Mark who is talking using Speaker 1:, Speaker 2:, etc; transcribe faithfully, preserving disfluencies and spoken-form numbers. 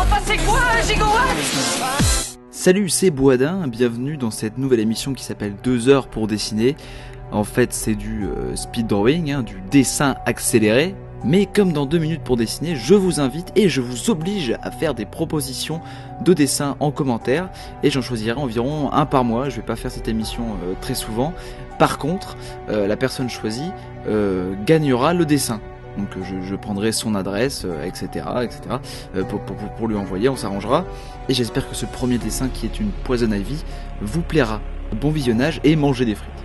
Speaker 1: enfin c'est quoi un gigawatt?
Speaker 2: Salut, c'est Boisdin, bienvenue dans cette nouvelle émission qui s'appelle deux heures pour dessiner. En fait, c'est du euh, speed drawing, hein, du dessin accéléré. Mais comme dans deux minutes pour dessiner, je vous invite et je vous oblige à faire des propositions de dessin en commentaire. Et j'en choisirai environ un par mois, je vais pas faire cette émission euh, très souvent. Par contre, euh, la personne choisie euh, gagnera le dessin. Donc je, je prendrai son adresse, euh, et cetera, et cetera euh, pour, pour, pour lui envoyer, on s'arrangera. Et j'espère que ce premier dessin qui est une poison ivy vous plaira. Bon visionnage et mangez des frites.